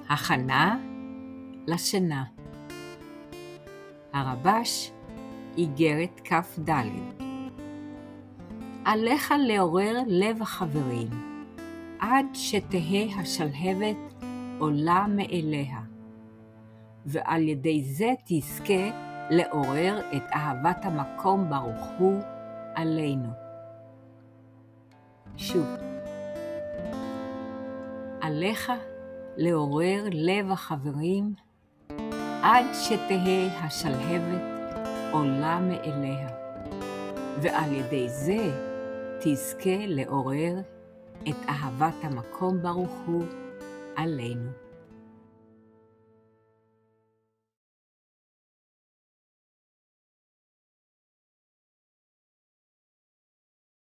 הכנה לשינה. הרב"ש, איגרת כ"ד. עליך לעורר לב החברים, עד שתהא השלהבת עולה מאליה, ועל ידי זה תזכה לעורר את אהבת המקום ברוך הוא עלינו. שוב, עליך לעורר לב החברים, עד שתהא השלהבת עולה מאליה, ועל ידי זה תזכה לעורר את אהבת המקום ברוך הוא עלינו.